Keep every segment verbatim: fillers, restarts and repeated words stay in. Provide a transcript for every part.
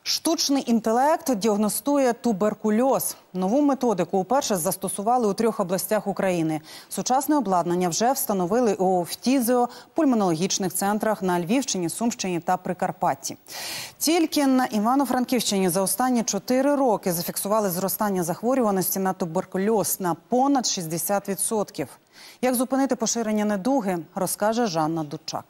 Штучний інтелект діагностує туберкульоз. Нову методику вперше застосували у трьох областях України. Сучасне обладнання вже встановили у фтізіо-пульмонологічних центрах на Львівщині, Сумщині та Прикарпатті. Тільки на Івано-Франківщині за останні чотири роки зафіксували зростання захворюваності на туберкульоз на понад шістдесят відсотків. Як зупинити поширення недуги, розкаже Жанна Дучак.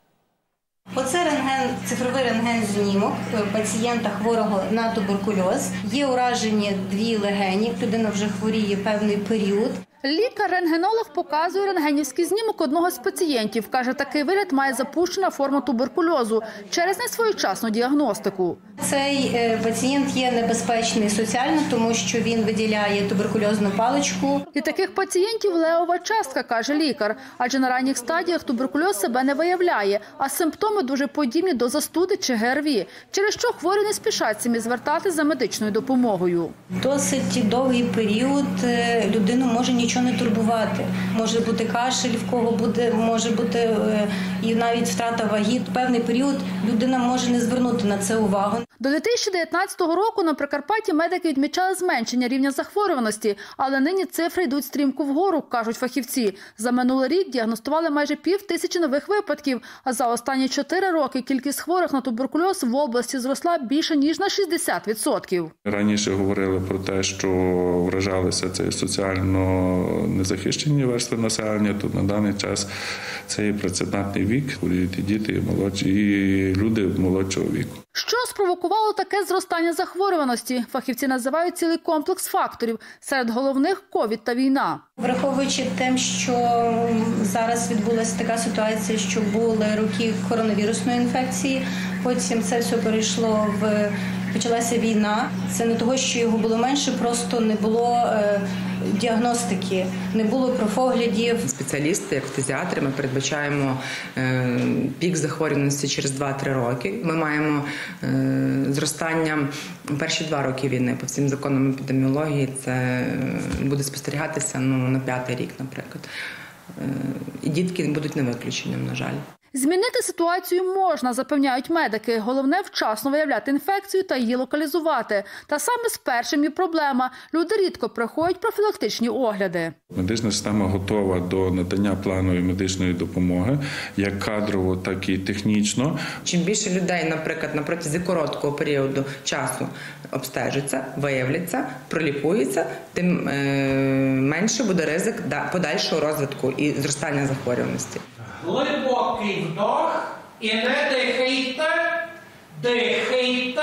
Оце рентген, цифровий рентген-знімок пацієнта хворого на туберкульоз. Є уражені дві легені, людина вже хворіє певний період. Лікар-рентгенолог показує рентгенівський знімок одного з пацієнтів. Каже, такий вигляд має запущена форма туберкульозу через несвоєчасну діагностику. Цей пацієнт є небезпечний соціально, тому що він виділяє туберкульозну паличку. І таких пацієнтів левова частка, каже лікар. Адже на ранніх стадіях туберкульоз себе не виявляє, а симптоми дуже подібні до застуди чи ГРВІ, через що хворі не спішать самі звертатись за медичною допомогою. Досить довгий період людину може нічого не турбувати. Може бути кашель, в кого буде, може бути і навіть втрата ваги. Певний період людина може не звернути на це увагу. До дві тисячі дев'ятнадцятого року на Прикарпатті медики відмічали зменшення рівня захворюваності, але нині цифри йдуть стрімко вгору, кажуть фахівці. За минулий рік діагностували майже пів тисячі нових випадків, а за останні чотири роки кількість хворих на туберкульоз в області зросла більше ніж на шістдесят відсотків. Раніше говорили про те, що вражалися це соціально незахищені верстви населення, тут на даний час це є прецедентний вік, хворіють і діти, і молодші, і люди молодшого віку. Що спровокувало таке зростання захворюваності? Фахівці називають цілий комплекс факторів. Серед головних – ковід та війна. Враховуючи те, що зараз відбулася така ситуація, що були роки коронавірусної інфекції, потім це все перейшло в... Почалася війна. Це не того, що його було менше, просто не було е, діагностики, не було профоглядів. Спеціалісти, як фтизіатри, ми передбачаємо е, пік захворюваності через два-три роки. Ми маємо е, зростання перші два роки війни. По всім законам епідеміології це буде спостерігатися ну, на п'ятий рік, наприклад. Е, і дітки будуть не виключенням, на жаль. Змінити ситуацію можна, запевняють медики. Головне – вчасно виявляти інфекцію та її локалізувати. Та саме з першим і проблема. Люди рідко проходять профілактичні огляди. Медична система готова до надання планової медичної допомоги, як кадрово, так і технічно. Чим більше людей, наприклад, на протязі короткого періоду часу обстежиться, виявляться, пролікується, тим е- менше буде ризик подальшого розвитку і зростання захворюваності. Глибокий вдох і не дихайте, дихайте.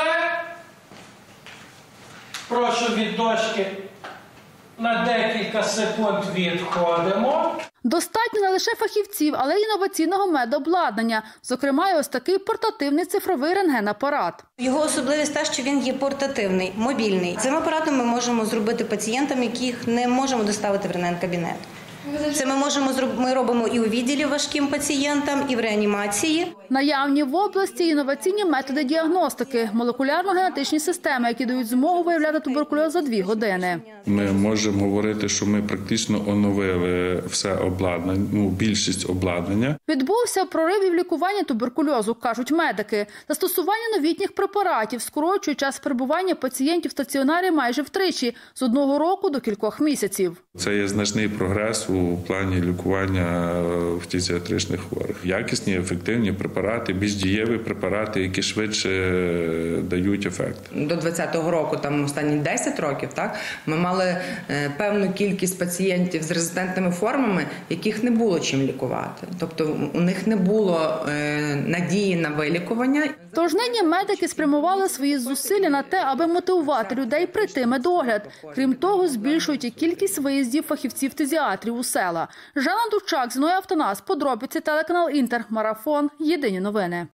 Прошу від дошки на декілька секунд відходимо. Достатньо не лише фахівців, але й інноваційного медобладнання. Зокрема, і ось такий портативний цифровий рентген-апарат. Його особливість те, що він є портативний, мобільний. Цим апаратом ми можемо зробити пацієнтам, яких не можемо доставити в рентген-кабінет. Це ми можемо ми робимо і у відділі важким пацієнтам, і в реанімації. Наявні в області інноваційні методи діагностики, молекулярно-генетичні системи, які дають змогу виявляти туберкульоз за дві години. Ми можемо говорити, що ми практично оновили все обладнання, ну, більшість обладнання. Відбувся прорив і в лікуванні туберкульозу, кажуть медики. Застосування новітніх препаратів скорочує час перебування пацієнтів в стаціонарі майже втричі, з одного року до кількох місяців. Це є значний прогрес у плані лікування фтизіатричних хворих. Якісні, ефективні препарати, більш дієві препарати, які швидше дають ефект. До двадцятого року, там останні десять років, так, ми мали певну кількість пацієнтів з резистентними формами, яких не було чим лікувати. Тобто у них не було надії на вилікування. Тож нині медики спрямували свої зусилля на те, аби мотивувати людей прийти медогляд. Крім того, збільшують і кількість виїздів фахівців-фтизіатрів у села. Жанна Дучак, Зіновій Автонас, подробиці, телеканал Інтер, Марафон, Єдині новини.